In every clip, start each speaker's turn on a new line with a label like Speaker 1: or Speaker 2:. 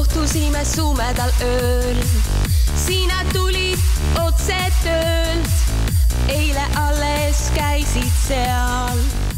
Speaker 1: kohtusime sumedal ööl. Sina tulid otse töölt, eile alles käisid seal.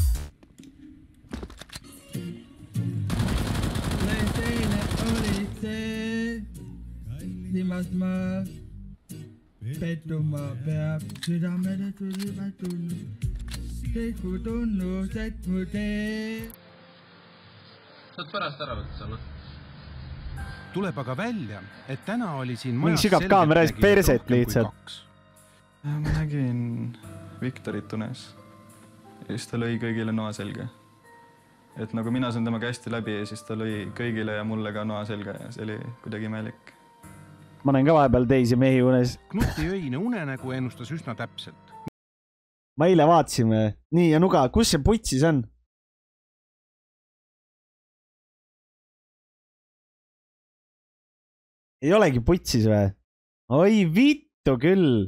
Speaker 2: Teine oli see, kallimas maas, pettuma peab, südamele tuli tunnu, teiku tunnus, et mu tee.
Speaker 3: Saad pärast ära võtta selle.
Speaker 4: Tuleb aga välja, et täna oli siin
Speaker 5: mingi sigab kaameras perset lihtsalt.
Speaker 6: Ma nägin Viktorit unes ja siis ta lõi kõigile noa selga. Et nagu mina sain temaga hästi läbi ja siis ta lõi kõigile ja mulle ka noa selga ja see oli kuidagi imelik.
Speaker 5: Ma näin ka vahepeal teisi mehi unes.
Speaker 4: Knuti öine unenägu ennustas üsna täpselt.
Speaker 5: Ma eile vaatasime. Nii ja nuga, kus see putsis on? Ei olegi putsis või? Oi vittu küll.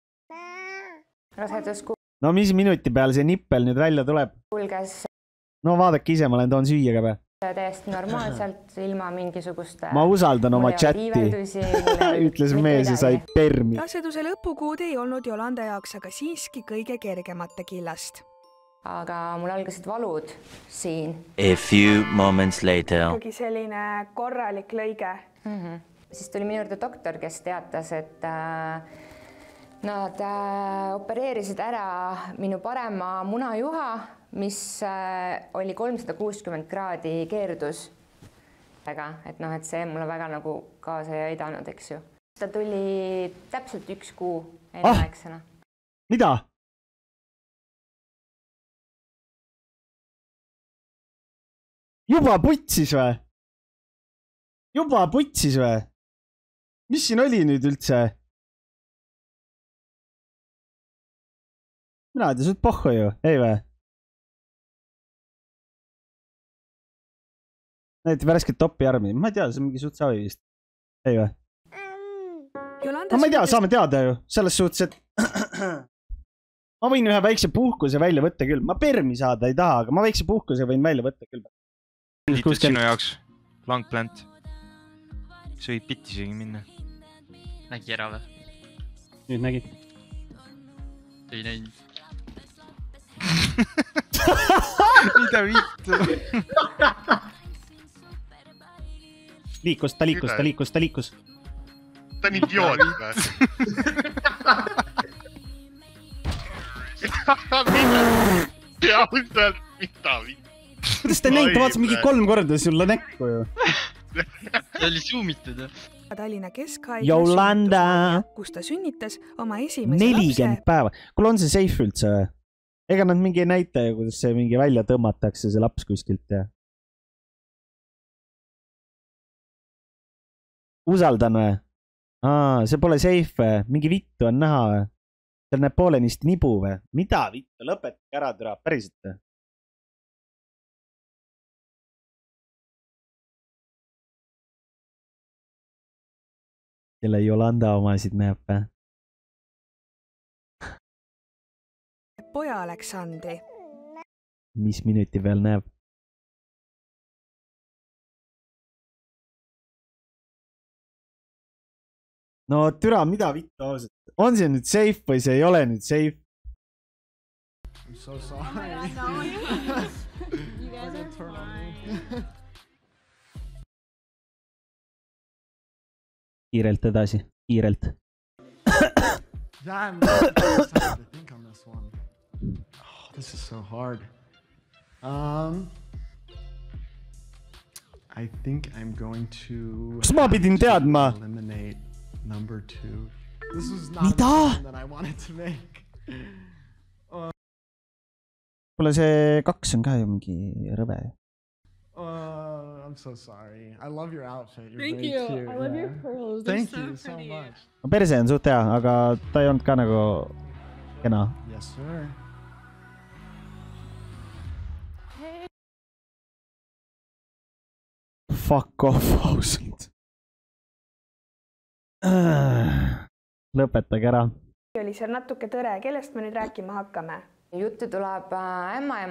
Speaker 5: No mis minuti peal see nippel nüüd välja tuleb?
Speaker 7: Kulges.
Speaker 5: No vaadake ise, ma olen toon süüa ka või?
Speaker 7: Täiesti normaalselt, ilma mingisugust...
Speaker 5: Ma usaldan oma chatti. Ütles mees ja sai permi.
Speaker 8: Raseduse lõpukuud ei olnud Jolanda jaoks aga siiski kõige kergemate killast.
Speaker 7: Aga mul algasid valud siin.
Speaker 9: A few moments later.
Speaker 8: Ikkagi selline korralik lõige.
Speaker 7: Siis tuli minu juurde doktor, kes teatas, et nad opereerisid ära minu parema munajuha, mis oli 360 kraadi keerdus. Et see mulle väga nagu kaasa ei aidanud, eks ju. Ta tuli täpselt 1 kuu enneaegsena.
Speaker 5: Mida? Juba putsis või? Juba putsis või? Mis siin oli nüüd üldse? Mina ei tea, suht pohhu ju, ei või? Näeti värskelt topi armi. Ma ei tea, see on mingi suht savi vist. Ei või? No ma ei tea, saame teada ju. Selles suhtes, et ma võin ühe väikse puhkuse välja võtta küll. Ma permi saada ei taha, aga ma väikse puhkuse võin välja võtta küll.
Speaker 10: Liitud sinu jaoks. Long plant. See võib bitti isegi minna. Nägi ära või?
Speaker 5: Nüüd nägi.
Speaker 10: Ei näinud. Mida vittu?
Speaker 5: Liikus.
Speaker 11: Ta on idioot või? Mida?
Speaker 5: Kuidas ta näinud? Ta vaatas mingi 3 korda sulle näkku ju.
Speaker 10: Ta oli summitud.
Speaker 8: Tallinna Keskhaigla
Speaker 5: Jolanda!
Speaker 8: Kus ta sünnitas oma esimese
Speaker 5: 40 päeva. Kuule, on see safe üldse või? Ega nad mingi näita ju, kuidas see mingi välja tõmmatakse, see laps kuskilt ja... Usaldan või? See pole safe või? Mingi vittu on näha või? Seal näeb poolenisti nibu või? Mida vittu? Lõpetage ära türa, päriselt või? Kelle Jolanda omasid näeb või?
Speaker 8: Poja Aleksandri.
Speaker 5: Mis minuti peal näeb? No türa, mida vittu ausalt? On see nüüd safe või see ei ole nüüd safe?
Speaker 2: I'm so sorry. You guys are fine.
Speaker 5: Kiirelt edasi, kiirelt.
Speaker 2: Damn, I think on this one. Oh, this is so hard. I think I'm going to
Speaker 5: Kas ma pidin teadma?
Speaker 2: Eliminate number 2. This was not the one that I wanted to make.
Speaker 5: Kuule, see 2 on ka ju mingi rõve.
Speaker 2: I'm so sorry. I love your outfit. You're
Speaker 12: Thank
Speaker 2: very
Speaker 12: you.
Speaker 2: cute.
Speaker 12: I love your pearls.
Speaker 2: Thank
Speaker 12: They're
Speaker 2: you
Speaker 12: so
Speaker 2: so
Speaker 12: pretty.
Speaker 2: much.
Speaker 5: Perse on suht hea, aga ta ei olnud ka nagu kena.
Speaker 2: Yes, sir.
Speaker 5: Fuck off, ausalt. Lõpetage ära.
Speaker 8: Oli seal natuke tõre. Kellest me nüüd rääkima hakkame?
Speaker 7: Juttu tuleb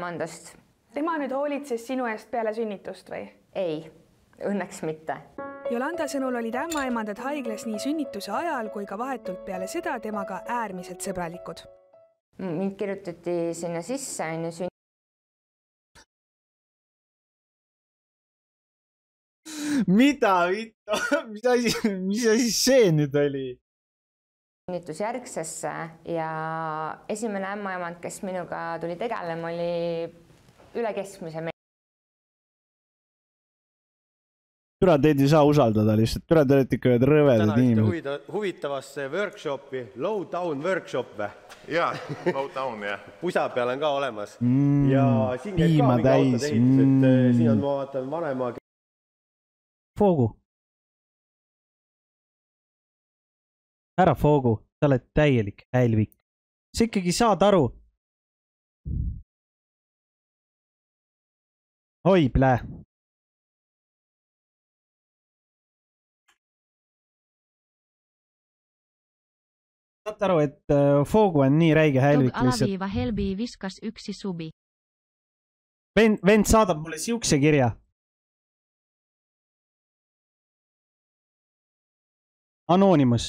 Speaker 7: ämmaemandast.
Speaker 8: Tema nüüd hoolitses sinu eest peale sünnitust või?
Speaker 7: Ei, õnneks mitte.
Speaker 8: Jolanda sõnul olid ämmaemandad haiglas nii sünnituse ajal kui ka vahetult peale seda temaga äärmiselt sõbralikud.
Speaker 7: Mind kirjutati sinna sisse enne
Speaker 5: Mida vittu? Mis asi see nüüd oli?
Speaker 7: Sünnitusjärgsesse ja esimene ämmaemand, kes minuga tuli tegelema, oli üle keskmise.
Speaker 5: Türa teid ei saa usaldada lihtsalt. Türa te olete ikka ühed rõvedad inimesed.
Speaker 12: Huvitavasse workshopi, low down workshop või?
Speaker 11: Jaa, low down, jah.
Speaker 12: Pusa peal on ka olemas. Ja siin käib ka
Speaker 5: piima
Speaker 12: mingi
Speaker 5: täis.
Speaker 12: autotehitus, et siin on, ma vaatan, vanema...
Speaker 5: Foogu. Ära Foogu, sa oled täielik hälvik. Sa ikkagi saad aru. Oi, plää. Saad aru, et Foogu on nii räige hälvik lihtsalt.
Speaker 13: Helbi viskas üksi subi.
Speaker 5: Vend saadab mulle siukse kirja. Anonymous.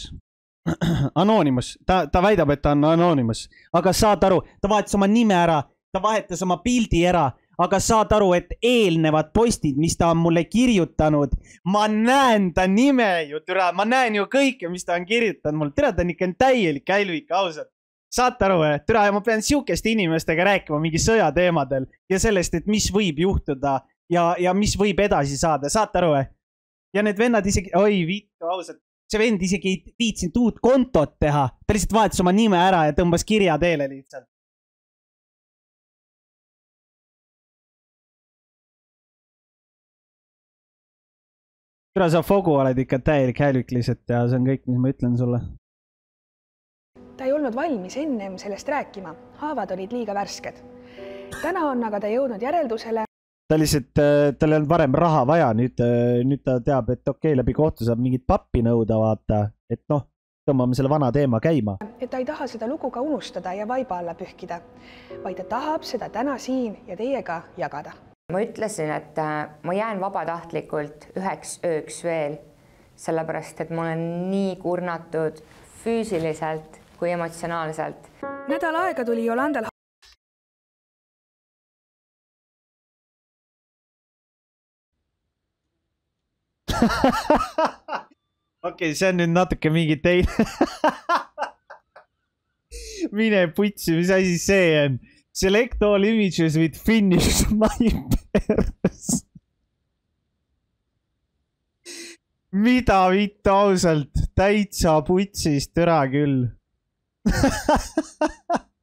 Speaker 5: Ta väidab, et ta on Anonymous. Aga saad aru, ta vahetas oma nime ära, ta vahetas oma pildi ära, aga saad aru, et eelnevad postid, mis ta on mulle kirjutanud, ma näen ta nime ju, türa, ma näen ju kõike, mis ta on kirjutanud mulle. Türa, ta on ikka täielik hälvik, ausalt. Saate aru, türa, ma pean siukeste inimestega rääkima mingi sõjateemadel ja sellest, et mis võib juhtuda ja mis võib edasi saada. Saate aru? Ja need vennad isegi, oi vittu, ausalt. See vend isegi ei viitsinud uut kontot teha. Ta lihtsalt vahetas oma nime ära ja tõmbas kirja teele lihtsalt. Küra sa Fogu oled ikka täielik hälvik lihtsalt ja see on kõik, mis ma ütlen sulle.
Speaker 8: Ta ei olnud valmis ennem sellest rääkima. Haavad olid liiga värsked. Täna on aga ta jõudnud järeldusele.
Speaker 5: Ta lihtsalt, tal on varem raha vaja, nüüd ta teab, et okei, läbi kohtu saab mingit pappi nõuda, vaata, et noh, tõmbame selle vana teema käima.
Speaker 8: Et ta ei taha seda lugu ka unustada ja vaiba alla pühkida, vaid ta tahab seda täna siin ja teiega jagada.
Speaker 7: Ma ütlesin, et ma jään vabatahtlikult üheks ööks veel, sellepärast, et ma olen nii kurnatud füüsiliselt kui emotsionaalselt.
Speaker 8: Nädal aega tuli Jolandal
Speaker 5: Okei, see on nüüd natuke mingi teine. Mine putsi, mis asi see on? Select all images with Finnish snipers. Mida vittu ausalt? Täitsa putsist, türa küll.